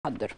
حضر.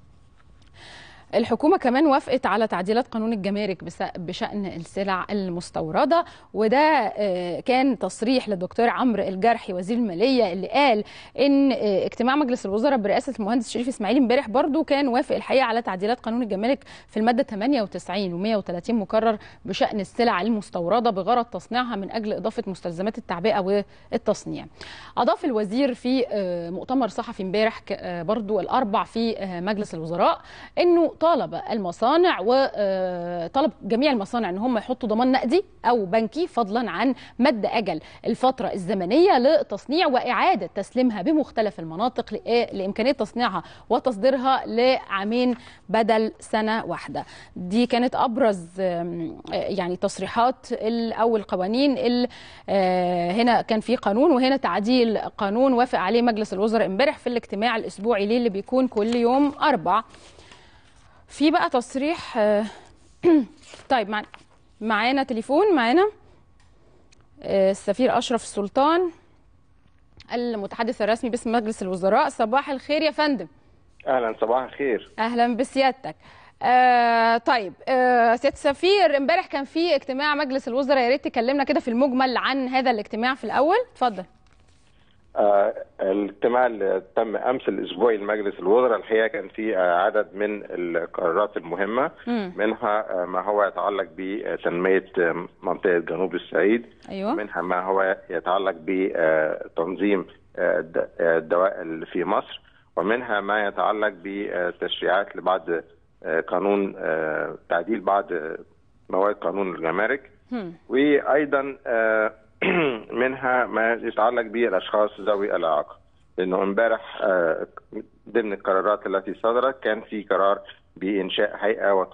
الحكومة كمان وافقت على تعديلات قانون الجمارك بشأن السلع المستوردة، وده كان تصريح للدكتور عمرو الجرحي وزير المالية اللي قال إن اجتماع مجلس الوزراء برئاسة المهندس شريف إسماعيل امبارح برضو كان وافق الحقيقة على تعديلات قانون الجمارك في المادة 98 و130 مكرر بشأن السلع المستوردة بغرض تصنيعها من أجل إضافة مستلزمات التعبئة والتصنيع. أضاف الوزير في مؤتمر صحفي امبارح برضو الأربع في مجلس الوزراء إنه طالب المصانع وطلب جميع المصانع ان هم يحطوا ضمان نقدي او بنكي فضلا عن مد اجل الفتره الزمنيه للتصنيع واعاده تسليمها بمختلف المناطق لامكانيه تصنيعها وتصديرها لعامين بدل سنه واحده. دي كانت ابرز يعني تصريحات او القوانين هنا كان في قانون وهنا تعديل قانون وافق عليه مجلس الوزراء امبارح في الاجتماع الاسبوعي ليه اللي بيكون كل يوم 4. في بقى تصريح طيب معانا تليفون، معانا السفير أشرف السلطان المتحدث الرسمي باسم مجلس الوزراء. صباح الخير يا فندم. أهلا، صباح الخير. أهلا بسيادتك. طيب سيادة السفير، امبارح كان في اجتماع مجلس الوزراء، يا ريت تكلمنا كده في المجمل عن هذا الاجتماع في الأول، اتفضل. الاجتماع اللي تم امس الاسبوعي لمجلس الوزراء الحقيقه كان فيه عدد من القرارات المهمه، منها ما هو يتعلق بتنميه منطقه جنوب الصعيد. أيوة. منها ما هو يتعلق بتنظيم الدواء اللي في مصر، ومنها ما يتعلق بتشريعات لبعض قانون تعديل بعض مواد قانون الجمارك، وايضا منها ما يتعلق بالاشخاص ذوي الاعاقه. لانه امبارح ضمن القرارات التي صدرت كان في قرار بانشاء هيئه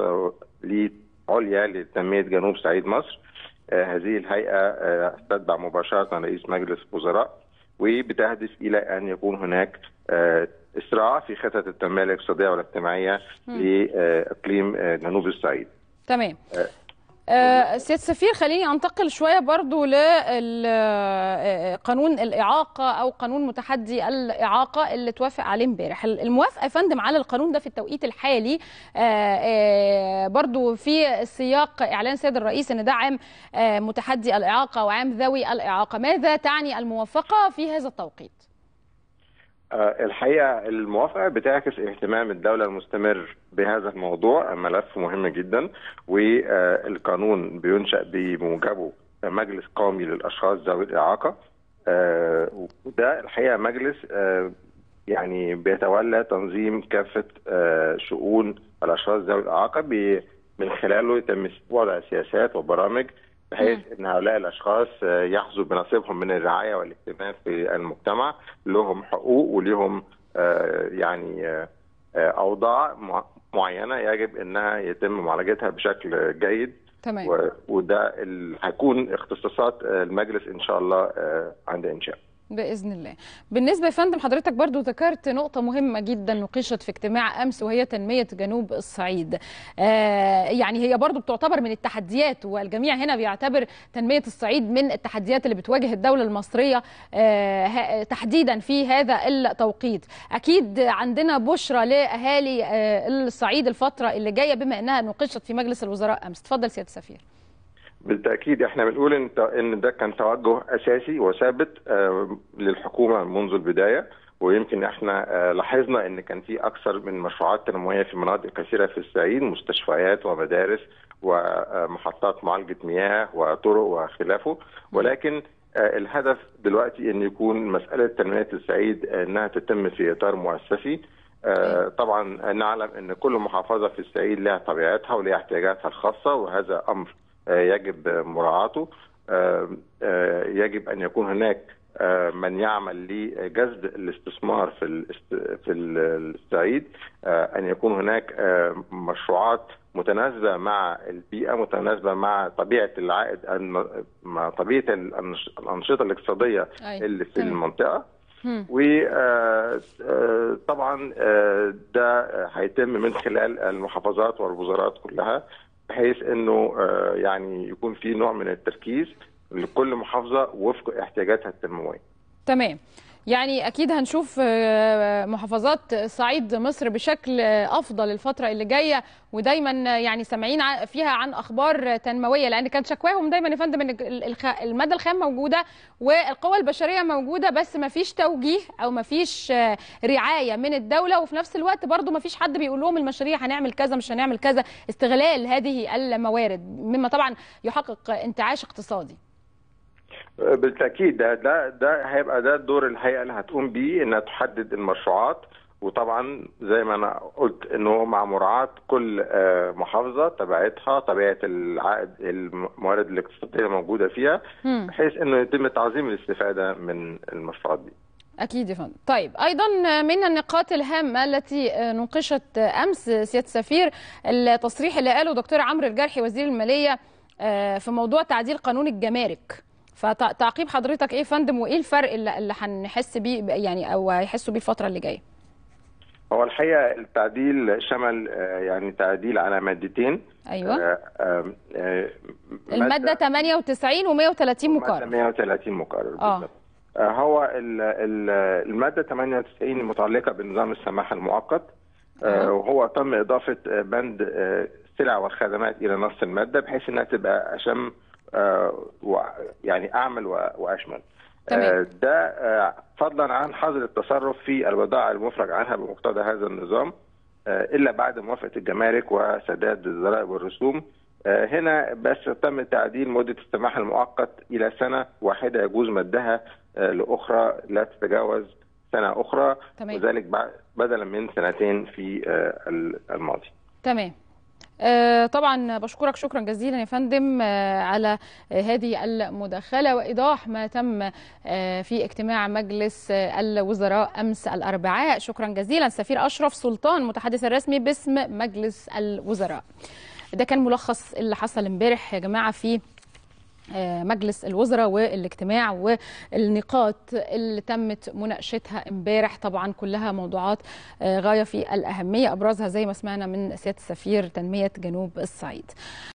عليا لتنميه جنوب صعيد مصر. هذه الهيئه تتبع مباشره رئيس مجلس الوزراء، وبتهدف الى ان يكون هناك اسراع في خطط التنميه الاقتصاديه والاجتماعيه لاقليم جنوب الصعيد. تمام. سيادة السفير، خليني انتقل شوية برضو لقانون الإعاقة أو قانون متحدي الإعاقة اللي توافق عليه امبارح. الموافقة يا فندم على القانون ده في التوقيت الحالي برضو في سياق إعلان السيد الرئيس أن ده عام متحدي الإعاقة وعام ذوي الإعاقة، ماذا تعني الموافقة في هذا التوقيت؟ الحقيقة الموافقة بتعكس اهتمام الدولة المستمر بهذا الموضوع، ملف مهم جدا، والقانون بينشأ بموجبه مجلس قومي للأشخاص ذوي الإعاقة. وده الحقيقة مجلس يعني بيتولى تنظيم كافة شؤون الأشخاص ذوي الإعاقة، من خلاله يتم وضع سياسات وبرامج بحيث ان هؤلاء الاشخاص يحظوا بنصيبهم من الرعايه والاهتمام في المجتمع، لهم حقوق ولهم يعني اوضاع معينه يجب انها يتم معالجتها بشكل جيد. تمام. وده هيكون اختصاصات المجلس ان شاء الله عند انشاء بإذن الله. بالنسبة يا فندم، حضرتك برضو ذكرت نقطة مهمة جدا ناقشت في اجتماع أمس، وهي تنمية جنوب الصعيد. يعني هي برضو بتعتبر من التحديات، والجميع هنا بيعتبر تنمية الصعيد من التحديات اللي بتواجه الدولة المصرية تحديدا في هذا التوقيت. أكيد عندنا بشرة لأهالي الصعيد الفترة اللي جاية بما أنها ناقشت في مجلس الوزراء أمس. تفضل سيادة السفير. بالتأكيد احنا بنقول ان ده كان توجه اساسي وثابت للحكومة منذ البداية، ويمكن احنا لاحظنا ان كان في اكثر من مشروعات تنموية في مناطق كثيرة في الصعيد، مستشفيات ومدارس ومحطات معالجة مياه وطرق وخلافه، ولكن الهدف دلوقتي ان يكون مسألة تنمية الصعيد انها تتم في اطار مؤسسي. طبعا نعلم ان كل محافظة في الصعيد لها طبيعتها ولها احتياجاتها الخاصة، وهذا امر يجب مراعاته. يجب ان يكون هناك من يعمل لجذب الاستثمار في الصعيد، ان يكون هناك مشروعات متناسبه مع البيئه، متناسبه مع طبيعه العائد، مع طبيعه الانشطه الاقتصاديه اللي في المنطقه. وطبعا ده هيتم من خلال المحافظات والوزارات كلها، بحيث انه يعني يكون في نوع من التركيز لكل محافظه وفق احتياجاتها التنمويه. تمام. يعني أكيد هنشوف محافظات صعيد مصر بشكل أفضل الفترة اللي جاية، ودايما يعني سامعين فيها عن أخبار تنموية، لأن كانت شكواهم دايما يا فندم إن المادة الخام موجودة والقوى البشرية موجودة، بس ما فيش توجيه أو ما فيش رعاية من الدولة، وفي نفس الوقت برضو ما فيش حد بيقول لهم المشاريع هنعمل كذا مش هنعمل كذا، استغلال هذه الموارد مما طبعا يحقق انتعاش اقتصادي. بالتاكيد ده هيبقى ده الدور الهيئه اللي هتقوم بيه، انها تحدد المشروعات، وطبعا زي ما انا قلت انه مع مراعاه كل محافظه طبيعتها، طبيعه العائد الموارد الاقتصاديه الموجوده فيها، بحيث انه يتم تعظيم الاستفاده من المشروعات دي. أكيد يا فندم. طيب أيضا من النقاط الهامة التي نوقشت أمس سيادة السفير التصريح اللي قاله دكتور عمرو الجرحي وزير المالية في موضوع تعديل قانون الجمارك، فتعقيب حضرتك إيه يا فندم، وإيه الفرق اللي هنحس بيه يعني أو هيحسوا بيه الفترة اللي جاية؟ هو الحقيقة التعديل شمل يعني تعديل على مادتين. أيوة. المادة 98 و130 مقرر. 130 مقرر بالضبط. هو المادة 98 المتعلقة بنظام السماح المؤقت، وهو تم إضافة بند السلع والخدمات إلى نص المادة بحيث أنها تبقى أشم يعني أعمل وأشمل. ده فضلا عن حظر التصرف في البضائع المفرج عنها بمقتضى هذا النظام إلا بعد موافقة الجمارك وسداد الضرائب والرسوم. هنا بس تم تعديل مدة السماح المؤقت إلى سنة واحدة يجوز مدها لأخرى لا تتجاوز سنة أخرى، وذلك بدلا من سنتين في الماضي. تمام. طبعا بشكرك شكرا جزيلا يا فندم على هذه المداخلة وإيضاح ما تم في اجتماع مجلس الوزراء أمس الأربعاء. شكرا جزيلا سفير أشرف سلطان متحدث الرسمي باسم مجلس الوزراء. ده كان ملخص اللي حصل امبارح يا جماعة في مجلس الوزراء والاجتماع والنقاط اللي تمت مناقشتها امبارح، طبعا كلها موضوعات غاية في الأهمية، أبرزها زي ما سمعنا من سيادة السفير تنمية جنوب الصعيد.